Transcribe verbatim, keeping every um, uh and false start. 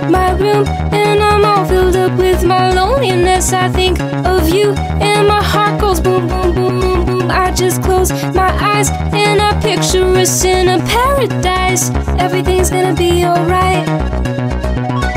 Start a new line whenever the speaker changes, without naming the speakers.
my room, and I'm all filled up with my loneliness. I think of you, and my heart goes boom, boom, boom, boom, boom. I just close my eyes, and I picture us in a paradise. Everything's gonna be alright.